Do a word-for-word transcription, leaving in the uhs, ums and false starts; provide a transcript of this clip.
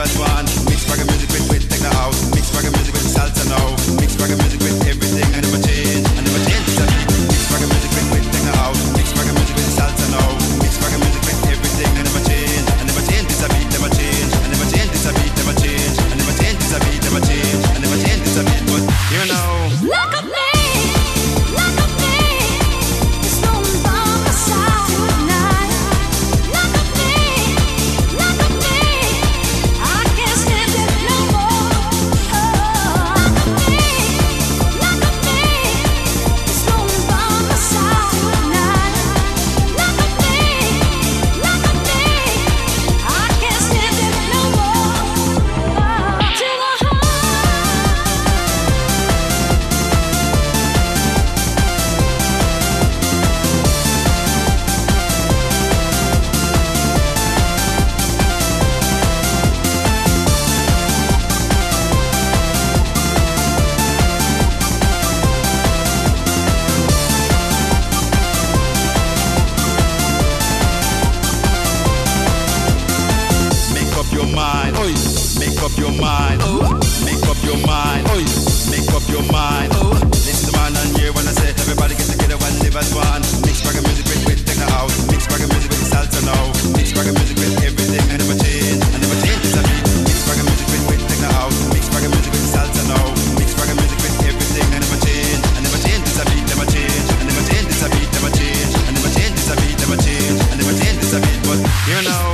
as one. Mix reggae music with with techno house. Mix reggae music with salsa now. Mix reggae music with everything. I never change. I never change. It's a beat. Mix reggae music with with techno house. Mix reggae music with salsa now. Mix reggae music with everything. I never change. I never change. It's a beat. Never change. I never change. It's a beat. Never change. I never change. It's a beat. Never change. I never change. It's a beat. But here now. Look at me. Look at me. It's rolling by my side tonight. Look at me. Look at me. I can't stand it no more. Oh, look at me. Look at me. It's rolling by my side tonight. Look at me. Look at me. I can't stand it no more. Oh, to the heart. Make up your mind. Oi. Make up your mind. Oh. Make up your mind. Oi. Make up your mind. Oh. Listen to man and hear when I say everybody get together and live as one. Mix reggae music with with techno house. Mix reggae music with salsa now. Mix reggae music with everything. I never change. I never change. It's a beat. Mix reggae music with with techno house. Mix reggae music with salsa now. Mix reggae music with everything. I never change. I never change. It's a beat. Never change. I never change. It's a beat. Never change. I never change. It's a beat. Never change. I never change. It's a beat. But here now.